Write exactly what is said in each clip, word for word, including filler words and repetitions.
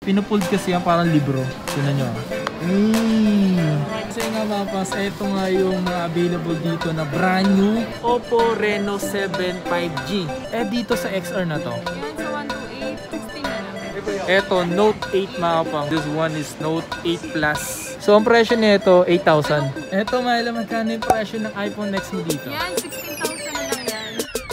Pinupulled kasi yan parang libro. Tignan nyo. Mm. Kasi nga mga pas, ito nga yung mga available dito na brand new Oppo Reno seven five G. Eh dito sa X R na to. Yan sa one two eight, sixteen na lang. Ito, Note eight mga pang. This one is Note eight Plus. So, ang presyo nito, eight thousand. Ito, Myla, magkano yung presyo ng iPhone X mo dito? Yan, sixteen thousand na lang yan.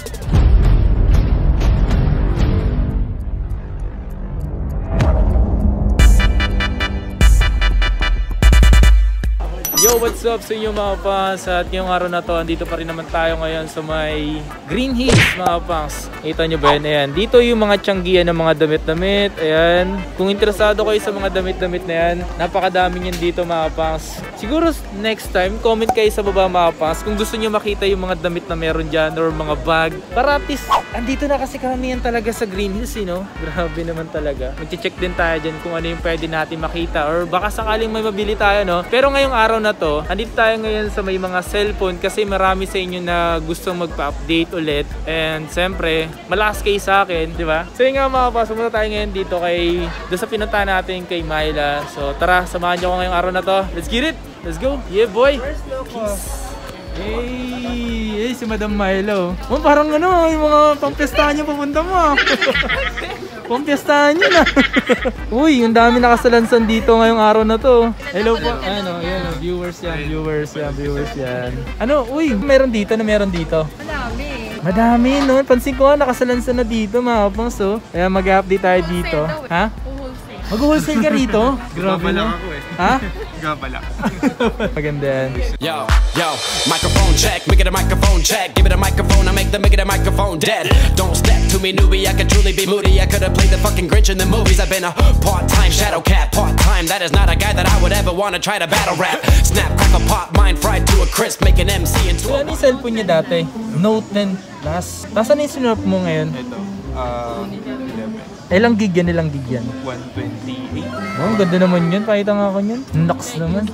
Yo, what's up sa inyo mga pangs? At ngayong araw na to, andito pa rin naman tayo ngayon sa may Green Hills mga pangs. Kita nyo ba yan? Ayan. Dito yung mga tiyanggian ng mga damit-damit. Ayan. Kung interesado kayo sa mga damit-damit na yan, napakadami nyan dito mga pangs. Siguro next time, comment kayo sa baba mga pangs kung gusto nyo makita yung mga damit na meron dyan or mga bag. Para at least, andito na kasi karamihan talaga sa Green Hills, you know? Grabe naman talaga. Mag-check din tayo dyan kung ano yung pwede natin makita or baka sakaling may mabili tayo, no? Pero ngayong araw na to, andito tayo ngayon sa may mga cellphone kasi marami sa inyo na gustong magpa-update ulit. And siyempre, malakas kayo sa akin, di ba? So yun nga mga pasok muna tayo ngayon dito kay, doon sa pinuntahan natin kay Myla. So tara, samahan niyo ako ngayong araw na to. Let's get it! Let's go! Yeah boy! Peace! Hey! Hey, si Madam Myla. Oh, parang ano, yung mga pampiestahan niyo papunta mo. Pampiestahan niyo na. Uy, yung dami nakasalansan dito ngayong araw na to. Hello po. Ano, yan, viewers yan, viewers yan, viewers yan. Ano, uy, meron dito na meron dito. Madami. Madami, no? Pansin ko, nakasalansan na dito, mga pangs, oh. Kaya mag-update tayo dito. Ha? Mag-wholesale ka rito? Grabe na. Ha? Gabala. Maganda yan. Yo, yo, microphone check, make it a microphone check. Give it a microphone, I make the make it a microphone dead. Don't step to me, newbie, I could truly be moody. I could have played the fucking Grinch in the movies. I've been a part-time shadow cat, part-time. That is not a guy that I would ever want to try to battle rap. Snap, crackle, pop, mind fried to a crisp, make an M C into a... Ano yung cellphone niya dati? Note ten Plus. Tapos ano yung sinurap mo ngayon? Ito, uh, eleven. Ilang gig yan, ilang gig yan? one twenty-eight. Oh, ang ganda naman yun. Pakita nga ako yun. Nox naman.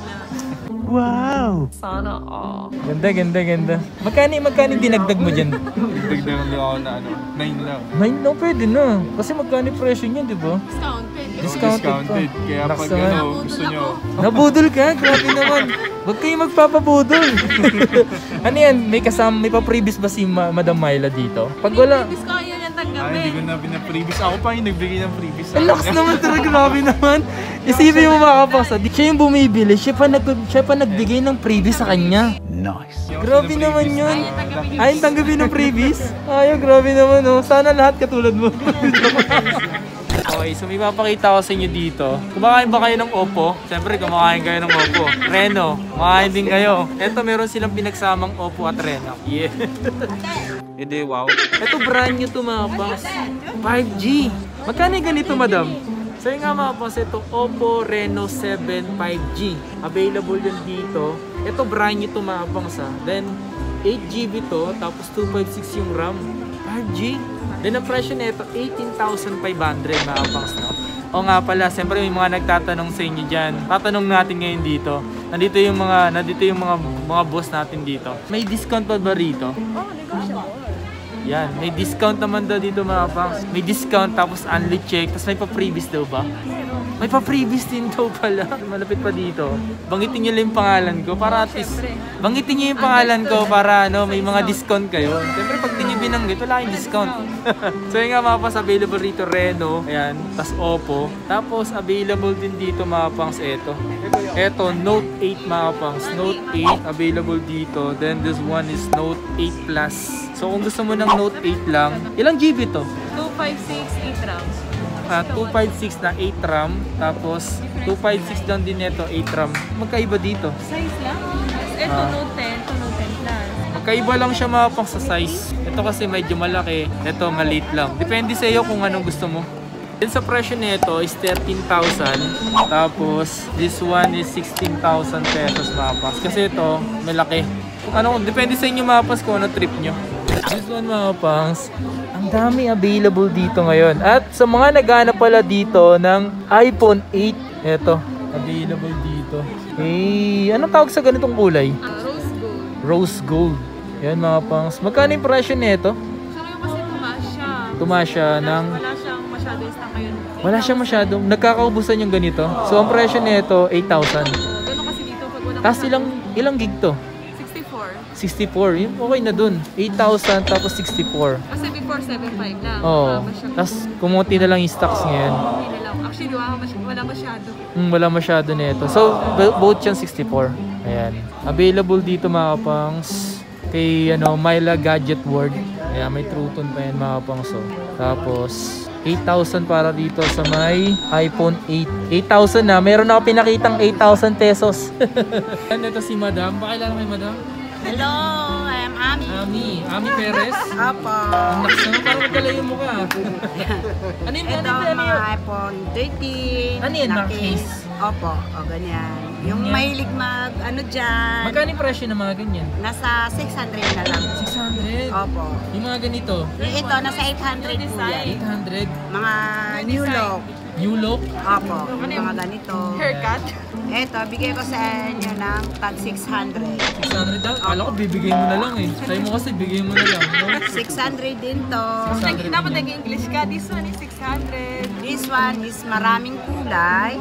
Wow! Sana all. Ganda, ganda, ganda. Magkano, magkano dinagdag mo dyan? Dagdagan lang ako na ano, nine lang. Nine, no, pwede na. Kasi magkano yung presyo niyan, di ba? Discounted. Discounted pa. Discounted. Kaya Nox pag naman. ano, gusto nyo. Nabudol ka? Grabe naman. Huwag kayo magpapabudol. Ano yan? May kasama, may pa-previous ba si Ma Madam Myla dito? Pag wala... Discount yan yung Ay, tanggapin. hindi ko na pinaprevious. Ako pa yung nagbigay ng previous. Ang lakas naman talaga, grabe naman. Isipin mo mga kapasa, siya yung bumibili, siya pa, nag, siya pa nagbigay ng freebie sa kanya. Nice. Grabe naman yun. tanggapin Ayun, tanggapin ng freebies. Ayaw, grabe naman, oh. Sana lahat katulad mo. Okay, so may papakita ko sa inyo dito. Kumakain ba kayo ng Oppo? Siyempre, kumakain kayo ng Oppo. Reno, kumakain din kayo. Ito, meron silang pinagsamang Oppo at Reno. Yeah. Hindi, wow. Ito, brand new to mga pangs. five G. Magkano yung ganito, madam? So yun nga mga pangs, ito, Oppo Reno seven five G. Available yun dito. Ito, brand new to mga pangs, ha. Then, eight G B to, tapos two fifty-six yung RAM. five G. Then ang presyo nito eighteen thousand five hundred mga pangs, no? O nga pala, siyempre may mga nagtatanong sa inyo dyan. Tatanong natin ngayon dito. Nandito yung mga nandito yung mga mga boss natin dito. May discount pa ba rito? Oh, negotiable. Yan, may discount naman daw dito mga pangs. May discount tapos unli check, tapos may pa-previous daw ba? May pa-previous din daw pala. Malapit pa dito. Banggitin niyo lang yung pangalan ko para at least banggitin niyo yung pangalan ko para ano, may mga discount kayo. Siyempre pag di niyo binanggit, wala kayong discount. So yun nga mga pangs, available rito Reno, ayan, tas Oppo. Tapos available din dito mga pangs, eto. Eto, Note eight mga pangs. Note eight available dito. Then this one is Note eight Plus. So kung gusto mo ng Note eight lang, ilang G B to? two fifty-six, eight RAM. Uh, two fifty-six na eight RAM, tapos two fifty-six lang din ito, eight RAM. Magkaiba dito. Size lang. Ito, Ah. Note ten to Note ten Plus. Magkaiba lang siya mga pang sa size. Ito kasi medyo malaki, ito maliit lang. Depende sa iyo kung anong gusto mo. Then sa presyo nito is thirteen thousand, tapos this one is sixteen thousand pesos mga pangs. Kasi ito, malaki. Kung ano, depende sa inyo mga pangs kung ano trip nyo. This one mga pangs, ang dami available dito ngayon. At sa mga naghanap pala dito ng iPhone eight, eto, available dito. Hey, anong tawag sa ganitong kulay? Ah, rose gold. Rose gold. Yan mga pangs. Magkano yung presyo nito? Siya ngayon kasi tumaas siya. Tumaas siya Wala- ng Wala siyang masyado yung stock ngayon. Wala siya masyadong, nagkakaubusan yung ganito. So, ang presyo nito, eight thousand. Oo, ganun kasi dito pag wala Tapos ilang, ilang gig to? sixty-four. sixty-four. Yung okay na dun. eight thousand tapos sixty-four. Kasi before seven five lang. Oo. Mababa siya. Tapos, kumunti na lang yung stocks ngayon. Hindi na lang. Actually, wala, masy- wala masyado. Hmm, wala masyado nito. So, b- both yan sixty-four. Ayan. Available dito mga kapangs kay ano, Myla Gadget World. Ayan, may True Tone pa yan mga kapangs. So. Tapos, eight thousand para dito sa may iPhone eight. eight thousand na. Meron ako pinakitang eight thousand pesos. Ano ito si Madam? Pakilala kay Madam? Hello, I'm Ami. Ami. Ami Perez. Apo. Ang lakas naman. Parang magkala yung mukha. Ano yun? Ito, Ano yun? mga iPhone thirteen. Ano yan, na mga case? Opo, o ganyan. Yung Ganyan. mahilig mag, ano dyan, Magkano yung presyo ng mga ganyan? nasa six hundred na lang. six hundred. Opo. Yung mga ganito? Yung ito, nasa eight hundred po yan. eight hundred. Mga new look. New look? Opo, mga ganito. Haircut? Ito, bigay ko sa inyo ng tag six hundred. six hundred daw? Kala ko bibigay mo na lang eh. Sabi mo kasi bigay mo na lang. No? six hundred din to. six hundred Dapat din yan. nag-English ka. This one is six hundred. This one is maraming kulay.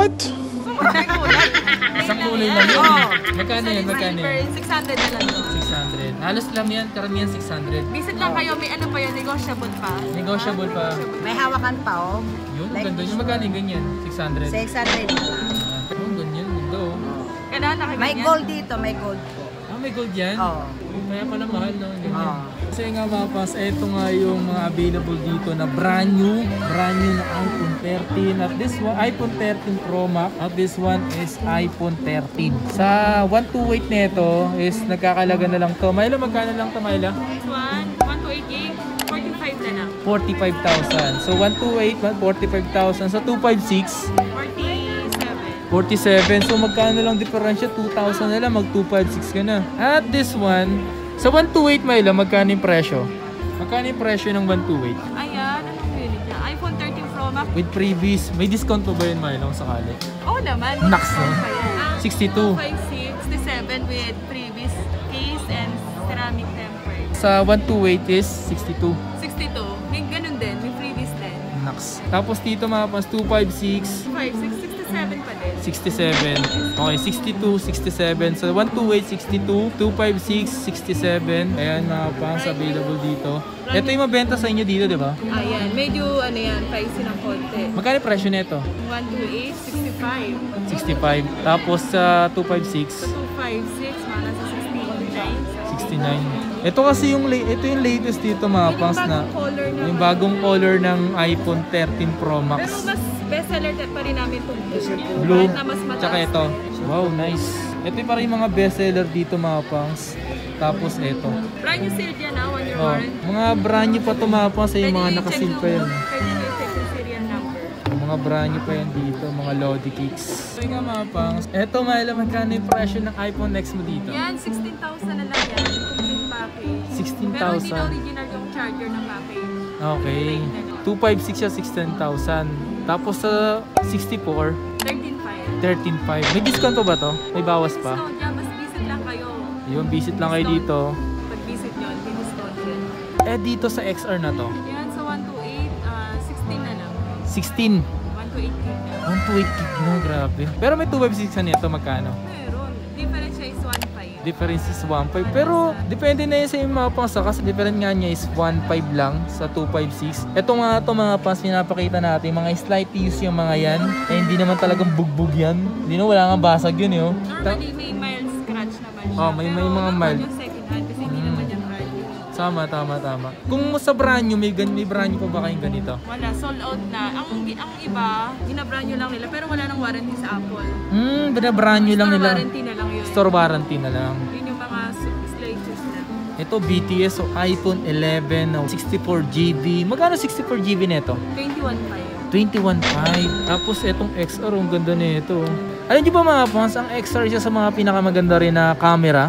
Isang kulay lang yun. Oo. Magkano yan? Magkano yan? six hundred na lang to. six hundred. Halos lang yan. Karamihan six hundred. Visit lang kayo. May ano pa yun. Negotiable pa. Negotiable pa. May hawakan pa, oh. Yun, Like ganda. Yung magkano yung ganyan? six hundred. six hundred na lang. Ah, oh, ganyan. Ganda oh. Kailangan nakaganyan. May gold dito, may gold po. Ah, may gold yan? Oo. Kaya pala mahal, no? Ganyan. Oo. Kasi nga mga pas, eto nga yung mga available dito na brand new, brand new na iPhone thirteen. At this one, iPhone thirteen Pro Max. At this one is iPhone thirteen. Sa one twenty-eight nito is nagkakalaga na lang to. Mayla, magkano lang to, Mayla? This one, one twenty-eight gig, forty-five na lang. forty-five thousand. So one twenty-eight, forty-five thousand. Sa two fifty-six, forty-seven. forty-seven. So magkano lang diferensya? two thousand na lang, mag two fifty-six ka na. At this one, sa one twenty-eight, Mayla, magkano yung presyo? Magkano yung presyo ng one twenty-eight? Ayan, anong unit niya? iPhone thirteen Pro Max. With previous, may discount pa ba yun, Mayla, kung sakali? Oo naman. Naks, no? Discount pa yan. Ah, sixty-two. two fifty-six, sixty-seven with previous case and ceramic temper. Sa one twenty-eight is sixty-two. sixty-two. May ganun din. May previous din. Naks. Tapos dito mga pas, two fifty-six, five, six, sixty-seven pa din. sixty-seven. Okay, sixty-two, sixty-seven. So one twenty-eight, sixty-two, two fifty-six, sixty-seven. Ayan mga pas, available dito. Ito yung mabenta sa inyo dito, di ba? Ayan. Medyo ano yan. Pricey ng konti. Magkano yung presyo nito? one twenty-eight, sixty-five. sixty-five. Tapos sa two fifty-six, two fifty-six, mga nasa sixty-nine. sixty-nine. Ito kasi yung la- ito yung latest dito mga Yung pas na bagong color naman. yung bagong color ng iPhone thirteen Pro Pero Max. mas bestseller pa rin namin itong blue. Blue, Kahit na mas mataas. tsaka ito. Wow, nice. Ito yung parang yung mga bestseller dito mga pangs. Tapos ito. Brand new sealed yan, ah, one year Oh, warranty. mga brand new pa ito mga pangs. Yung mga Pwede nakasil i-check pa yan. yung- Pwede nyo i-check yung serial number. Mga brand new pa yan dito. Mga Lodi Kicks. Ito nga mga pangs. Ito Myla, magkano yung presyo ng iPhone X mo dito? Yan, sixteen thousand na lang yan. Complete package. sixteen Pero hindi na thousand. original yung charger ng package. Okay. two fifty-six siya, sixteen thousand. Tapos sa sixty-four, thirteen five. thirteen five. May discount pa ba to? May bawas pa? Discount yan, mas visit lang kayo. Yung visit lang kayo dito. Pag visit nyo, may discount yan. Eh dito sa X R na to, Yan, sa one twenty-eight, ah, sixteen na lang. sixteen. one twenty-eight gig na. one twenty-eight gig no, grabe. Pero may two fifty-six na nito, magkano? Meron. Difference siya is one five. Difference is one five. Pero depende na yun sa yung mga pangsa kasi different nga niya is one five lang sa two fifty-six. Ito nga ito mga pans pinapakita natin, mga slight use yung mga yan. Eh hindi naman talagang bugbog yan. Hindi na wala nga basag yun eh. Oh. Ta- Normally, may mild scratch naman siya. Oh, may- may Pero mga normal mild. yung second hand kasi hindi Mm. naman yan brand new. Tama, tama, tama. Kung sa brand new, may, gan- may brand new pa ba kayong ganito? Wala, sold out na. Ang ang iba, ginabrand new lang nila pero wala nang warranty sa Apple. Hmm, brand new lang Store nila. warranty na lang yun. Store warranty na lang. Yun yung mga slices na. Ito B T S o iPhone eleven o sixty-four G B. Magkano sixty-four G B nito? twenty-one five. twenty-one five. Tapos etong X R, ang ganda nito. Alam niyo ba mga fans, ang X R isa sa mga pinakamaganda rin na camera.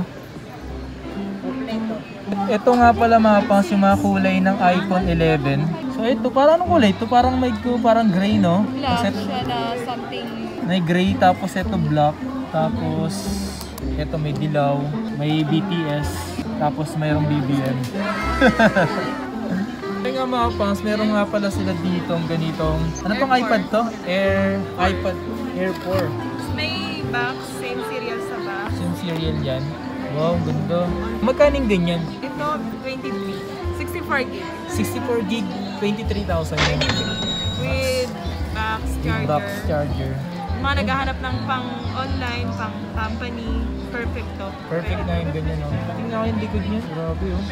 Ito nga pala mga fans, yung mga kulay ng iPhone eleven. So ito, parang anong kulay? Ito parang may parang gray, no? Tapos ito, siya na something. may gray, tapos ito black. Tapos ito may dilaw, may B T S, tapos mayroong B B M. Kaya nga mga pangs, meron nga pala sila dito ang ganitong, ano pang Air iPad to? Air, iPad Air four. May box, same serial sa box. Yung serial yan. Wow, ganda. Magkano yung ganyan? Ito, twenty-three. sixty-four gig. sixty-four gig, twenty-three thousand yan. With box Big charger. box charger. Mga naghahanap ng pang online, pang company, perfect to. Perfect na yung ganyan, no? Tingnan ko yung likod niya. Grabe, oh.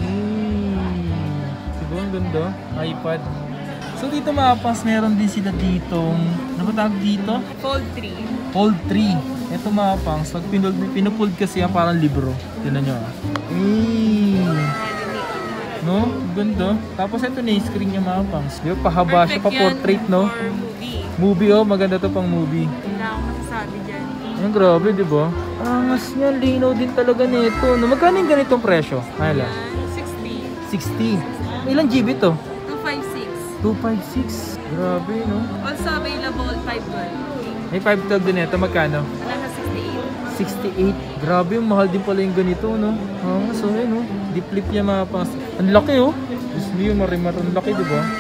Mm. Diba, ang ganda. iPad. So dito mga pangs, meron din sila ditong, ano ba tawag dito? Fold three. Fold three. Ito mga pangs, pag pinuld, pinupuld kasi yan parang libro. Tignan nyo, ah. Mm. No? Ganda. Tapos ito na yung screen niya mga pangs. Di ba, pahaba siya, pa portrait, no? For movie. Movie, oh. Maganda to pang movie. Wala akong masasabi dyan. Ang grabe, di ba? Angas niya, linaw din talaga nito. No, magkano yung ganitong presyo? Ayla? Yan, sixty. sixty. Ilang G B to? two fifty-six. two fifty-six. Grabe, no? Also available five twelve. May five twelve din ito. Magkano? Nasa sixty-eight. sixty-eight. Grabe, mahal din pala yung ganito, no? Ah, so yun, no? Deep flip niya mga pangs. Ang laki, oh. Diyos mo yung marimar. Ang laki, di ba?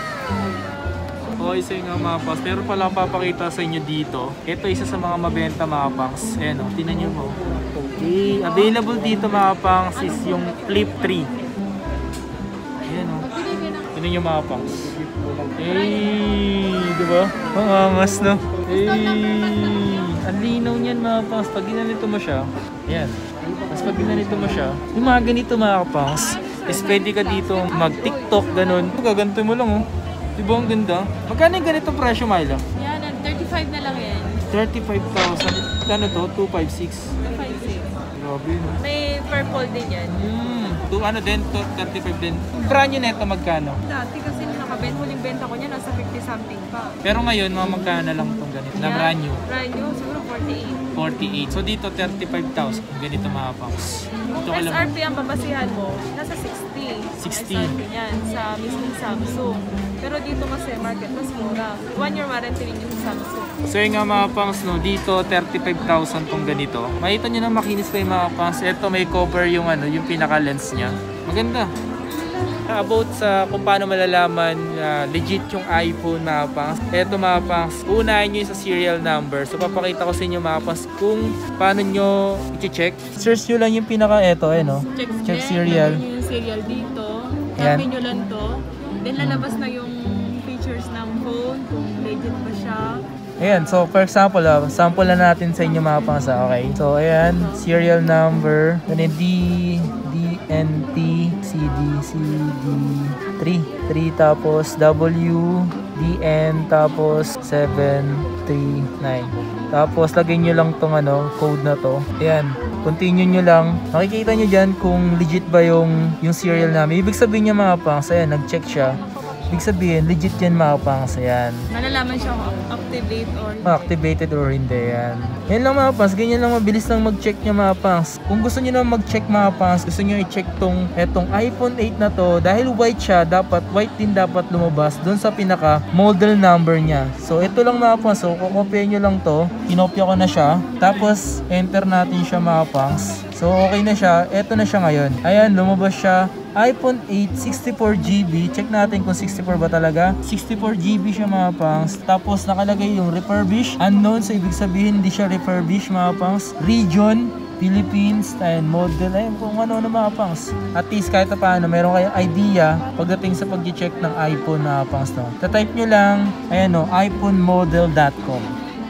Okay, so yung nga mga pangs. Pero pala ang papakita sa inyo dito. Ito isa sa mga mabenta mga pangs. Ayan, oh. Tinan nyo mo. Okay. Available dito mga pangs is yung Flip three. Ayan, oh. Tinan nyo mga pangs. Hey, di ba? Ang angas, no? Hey. Ang linaw niyan mga pangs. Pag ginanito mo siya, ayan. Tapos pag ginanito mo siya, yung mga ganito mga pangs, is pwede ka dito mag-tiktok, ganun. Gaganto mo lang, oh. Diba ang ganda? Magkano yung ganitong presyo, Myla? Yan, thirty-five na lang yan. thirty-five thousand. Kano to? two fifty-six. two fifty-six. Grabe, no? May purple din yan. Hmm. To, ano din? To, thirty-five din. Yung brand nyo neto magkano? Dati kasi nung nakabenta, huling benta ko niya, nasa fifty something pa. Pero ngayon, mga magkano na lang itong ganito? Na Yan, brand new? Brand new, siguro forty-eight. forty-eight. So dito, thirty-five thousand. Ganito mga pangs. Kung Ito ko S lang. R P ang babasihan mo, nasa sixty. sixty. S R P niyan sa mismong Samsung. Pero dito kasi market mas mura. One year warranty rin yung Samsung. So yun nga mga pangs, no, dito thirty-five thousand tong ganito. Makita nyo na makinis pa yung mga pangs. Ito may cover yung ano, yung pinaka lens niya. Maganda. About sa kung paano malalaman uh, legit yung iPhone mga pangs. Ito mga pangs, unahin nyo yung sa serial number. So papakita ko sa inyo mga pangs kung paano nyo i-check. Search nyo lang yung pinaka eto, eh no? Check, Check then, serial. gagawin nyo yung serial dito. Yan. Tapin nyo lang to. Then lalabas na yung features ng phone, kung legit ba siya. Ayan, so for example, ah, sample na natin sa inyo mga pangs, ah, okay? So ayan, serial number, then D, D, N, T, C, D, C, D, three, three, tapos W, D, N, tapos seven, three, nine. Tapos lagay nyo lang tong ano, code na to. Ayan, continue nyo lang. Makikita nyo dyan kung legit ba yung, yung serial namin. Ibig sabihin niya mga pangs, ayan, nag-check siya. Ibig sabihin, legit yan mga pangs, ayan. Malalaman siya kung activate or Activated or hindi, yan. Yan lang mga pangs, ganyan lang mabilis lang mag-check niya mga pangs. Kung gusto niyo naman mag-check mga pangs, gusto niyo i-check tong etong iPhone eight na to, dahil white siya, dapat white din dapat lumabas doon sa pinaka model number niya. So ito lang mga pangs, so kukopya niyo lang to, kinopya ko na siya, tapos enter natin siya mga pangs. So okay na siya, eto na siya ngayon. Ayan, lumabas siya. iPhone eight, sixty-four G B. Check natin kung sixty-four ba talaga. sixty-four G B siya mga pangs. Tapos nakalagay yung refurbish. Unknown, so ibig sabihin hindi siya refurbish mga pangs. Region, Philippines, and model. Ayun, kung ano na mga pangs. At least kahit paano, meron kayong idea pagdating sa pag-check ng iPhone mga pangs. No? Tatype nyo lang, ayan o, iphone model dot com.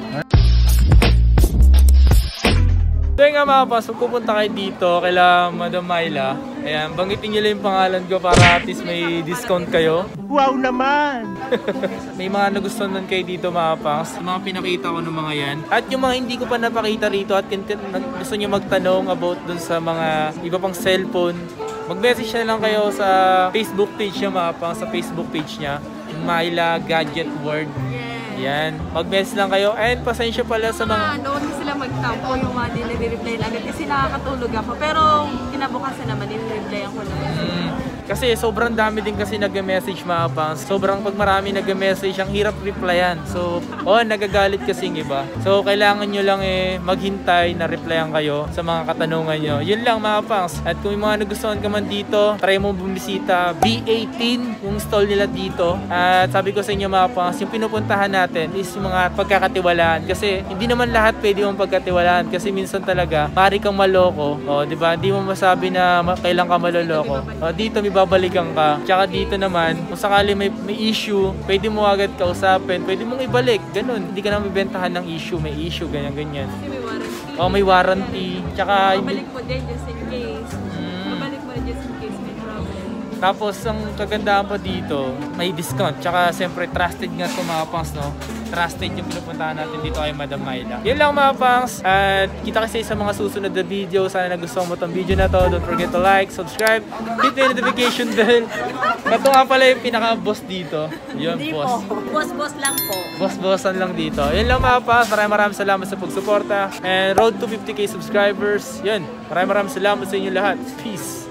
So yun nga mga pangs, pupunta kayo dito kaila Madam Myla. Ayan, banggitin nyo lang yung pangalan ko para at least may discount kayo. Wow naman! May mga nagustuhan nun kayo dito mga pangs. Yung mga pinakita ko ng mga yan. At yung mga hindi ko pa napakita rito at gusto nyo magtanong about dun sa mga iba pang cellphone, mag-message na lang kayo sa Facebook page niya mga pangs, sa Facebook page niya. Myla Gadget World. Yan. Mag-message lang kayo. And pasensya pala sa mga... mga doon sila magtampo yung mga nire-reply agad kasi nakakatulog ako. Pero kinabukasan naman, nire-reply ako naman. Mm. Kasi sobrang dami din kasi nag-message mga pangs. Sobrang pag marami nag-message, ang hirap replyan. So, oh, nagagalit kasi ng iba. So, kailangan nyo lang eh maghintay na replyan kayo sa mga katanungan nyo. Yun lang mga pangs. At kung may mga nagustuhan ka man dito, try mo bumisita B eighteen, yung stall nila dito. At sabi ko sa inyo mga pangs, yung pinupuntahan natin is yung mga pagkakatiwalaan. Kasi hindi naman lahat pwede mong pagkatiwalaan. Kasi minsan talaga, maaari kang maloko. O, di ba? Hindi mo masabi na ma- kailan ka maloloko. O, dito may babalikan ka. Tsaka dito naman, kung sakali may, may issue, pwede mo agad kausapin, pwede mong ibalik. Ganun. Hindi ka na mabibentahan ng issue. May issue, ganyan, ganyan. Kasi may warranty. O, may warranty. Tsaka, Babalik mo din just in case. Mm. Babalik mo din just in case may problem. Tapos, ang kagandahan pa dito, may discount. Tsaka, siyempre, trusted nga ito mga pangs, no? Trusted yung pinupuntahan natin dito kay Madam Myla. Yun lang mga pangs. At kita kasi sa mga susunod na video. Sana nagustuhan mo itong video na to. Don't forget to like, subscribe, hit the notification bell. Ito nga pala yung pinaka-boss dito. Yun, Hindi boss. po. Boss-boss lang po. Boss-bossan lang dito. Yun lang mga pangs. Maraming maraming salamat sa pagsuporta. And road to fifty K subscribers. Yun. Maraming maraming salamat sa inyo lahat. Peace.